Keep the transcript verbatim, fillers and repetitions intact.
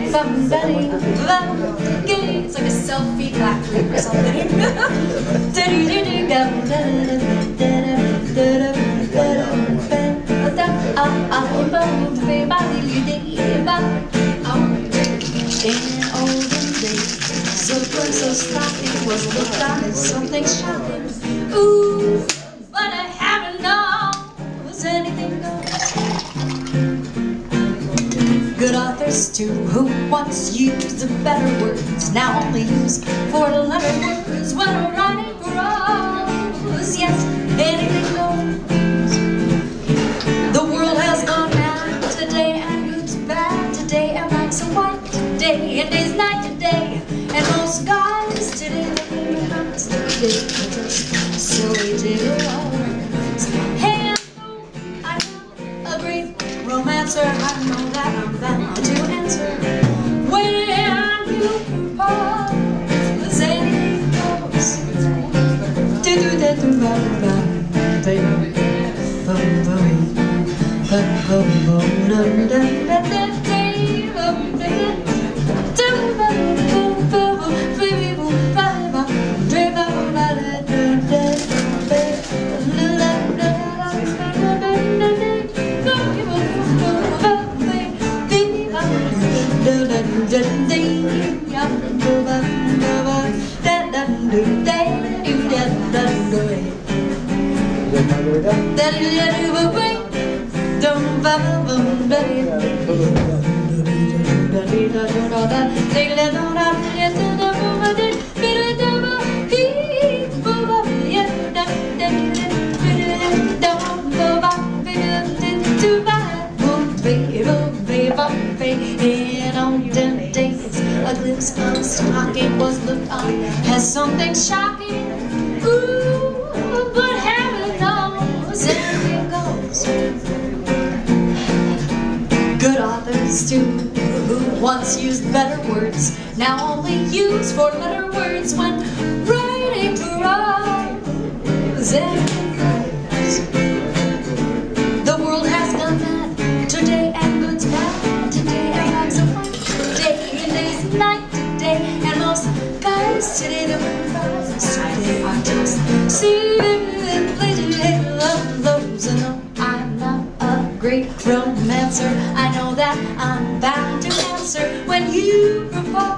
It's like a selfie black flip or something. In olden days, so so stocking was looked on as something shocking. Ooh, but I haven't knows anything goes. Good authors too, who once used the better words, now only use four-letter words when we're writing prose. Yes, anything goes. The world has gone mad today, and good's bad today, and night's a white today, and day's night today, and most guys today they promise that they just silly diddle-all-words. Hey, I know a great romancer, I know that I'm bound to answer when you propose. Anything goes. Do do da do ba ba ba in olden days, a glimpse of a stocking was looked on as something shocking. Ooh, but heaven knows anything goes. Good authors too, who once used better words, now only use four-letter words when writing prose. Anything goes. The world has gone mad today, and good's bad today, and life's a fight today, and day's night today, and most guys today that wear fries today are just simply those. And no, I'm not a great romancer, I know that I'm bound to answer when you propose.